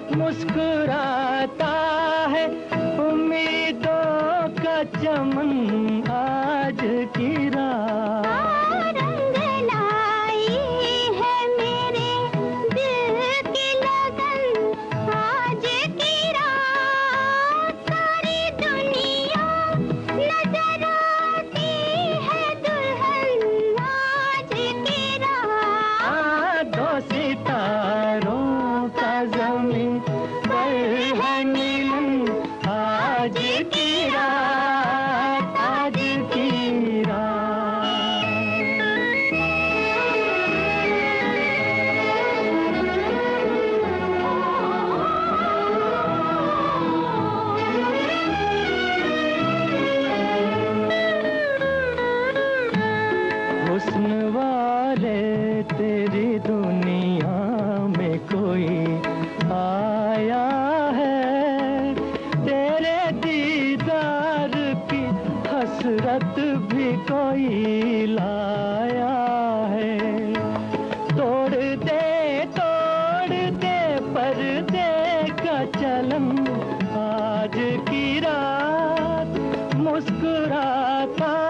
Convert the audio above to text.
मुस्कुराता है उम्मीदों का चमन आज की रात। रंग लाई है मेरे दिल की लगन आज की रात। सारी दुनिया नजर आती है दुल्हन आज की रात। दो सितारों का ज़मीं पर है मिलन आज की रात, आज की रात। हुस्न वाले तेरी दुनिया में कोई आया है, तेरे दीदार की हसरत भी कोई लाया है। तोड़ दे पर्दे का चलन आज की रात, मुस्कुराता